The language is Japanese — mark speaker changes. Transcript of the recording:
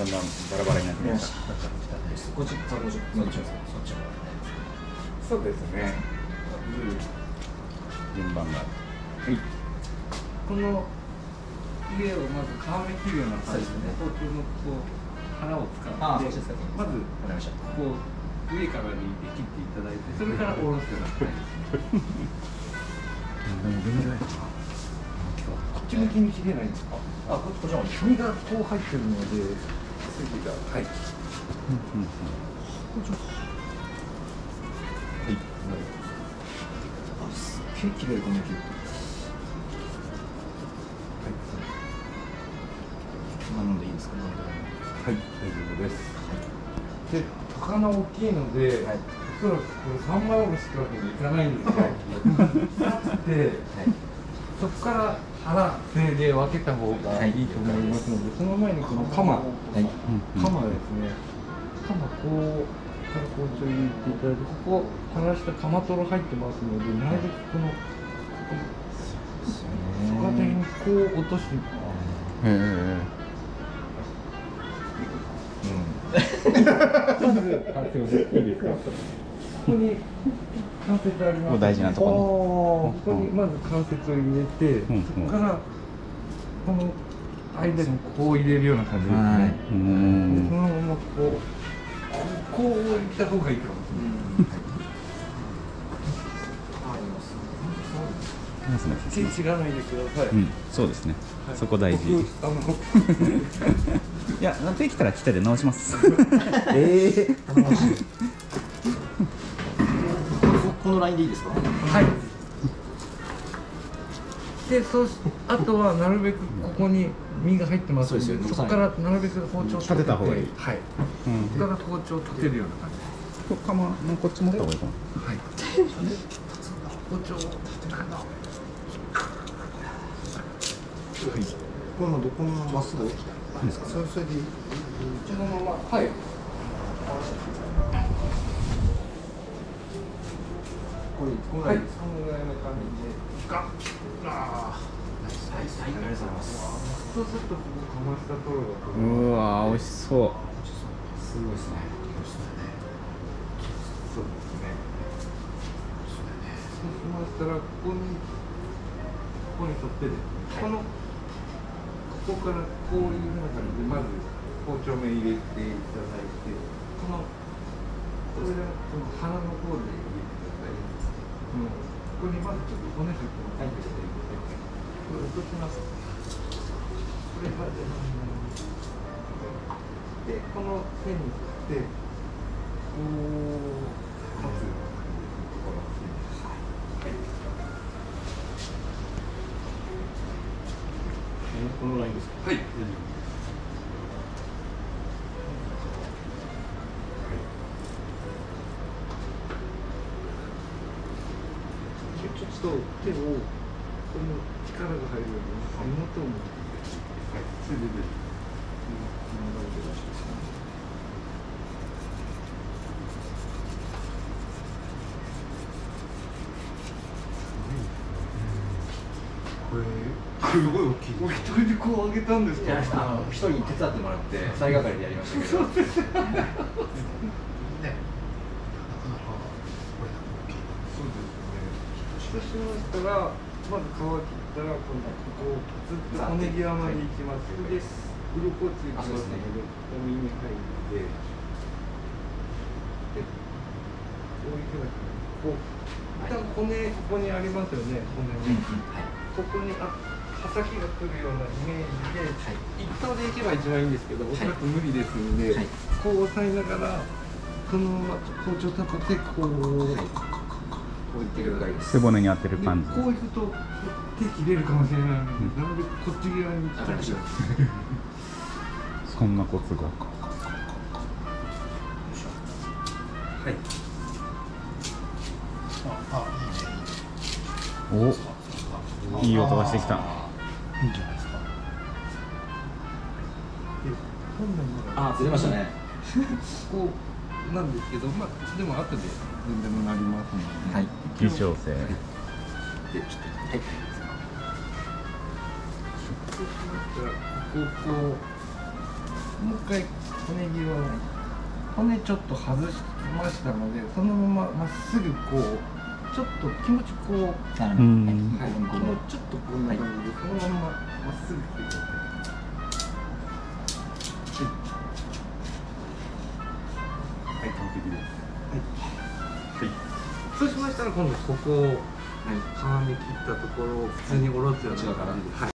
Speaker 1: だんだんバラバラになってきました。
Speaker 2: こっち、そっちも。
Speaker 1: そうですね。順番が。はい。この家をまず皮目切るような感じで、包丁のこう腹を使って、まずこう上から抜いて切っていただいて、それから下ろすような感じです。こっち向きに切れないんですか？
Speaker 2: あ、こっちも
Speaker 1: 身がこう入ってるので、筋がはい。
Speaker 2: あ、すっげえ切れるこの切る。飲んでいいですか？
Speaker 1: はい、大丈夫です。で、魚大きいので、おそらくこれ3枚おろしってわけにいかないんですよ。で、そこから腹、背で分けた方がいいと思いますので、その前にこのカマ、カマですね。カマこうから包丁入れていただいて、ここ離したカマトロ入ってますので、なるべくこの逆手にこう落として。ここに関節あります。
Speaker 3: 大事なところ。
Speaker 1: ここにまず関節を入れて、そこからこの間にこう入れるような感じですね。そのままこういった方がいいかもしれない。手違わないでください。
Speaker 3: そうですね。そこ大事。いや、できたら来たで直します。
Speaker 2: このラインでいいですか？
Speaker 1: はい。で、あとはなるべくここに身が入ってますので、そこからなるべく包丁を
Speaker 3: 立てた方がいい。
Speaker 1: はい。そこから包丁を立てるような感じです。
Speaker 3: こっち持った方がいいかな。
Speaker 1: はい。包丁を立てながら。
Speaker 2: このどこのまっすぐですか？それでいい。
Speaker 1: そのまま。はい。これこのぐらいの感じでガッ。あありがとうございます。そうするとここかましたところだと。
Speaker 3: うわー、美味しそう。
Speaker 2: すごいですね。
Speaker 1: そうですね。そうしましたらここに沿ってですね。ここからこういうふうな感じでまず包丁目入れていただいて、これはこの腹の方で入れてください。ここにまずちょっと骨振っても入ってきていただいて、これ落とします。これまででこの線に沿ってこう立つところですね。
Speaker 2: このラインですか？
Speaker 1: はい。ちょっと手をこの力が入るように根元を持って、はい、それでこれすごい大きい。お一人でこう上げたんですか？
Speaker 2: 一人に手伝ってもらって再係でやりましたけど。そうですね。
Speaker 1: そうしましたら、まず皮切ったら、こうずっと骨際までいきます。で、鱗ついてますので、ここに入って、で、こういうふうな感じで、こう、一旦骨、ここにありますよね、骨の。ここに刃先が来るようなイメージで、一刀でいけば一番いいんですけど、おそらく無理ですので、こう押さえながら、そのまま包丁立てて、こう。
Speaker 3: 背骨に当てる感じ。
Speaker 1: こういくと手切れるかもしれないので、なるべくこっち側に来たりします。
Speaker 3: そんなコツが。はい。お、いい音がしてきた。いいんじゃないですか。
Speaker 2: あ、釣れましたね。
Speaker 1: こうなんですけど、まあでも後で全然なりますので。
Speaker 3: はい。微調整。で、ちょっと
Speaker 1: はい。そうしましたらここもう一回骨切りを骨ちょっと外しましたので、そのまままっすぐこうちょっと気持ちこう、
Speaker 4: なるほど。
Speaker 3: うん
Speaker 1: はい、このちょっとこんな感じで、そのまままっすぐ切ってください。はい、完璧です。はい。そうしましたら今度ここを皮目切ったところを普通におろすような感じで。はい。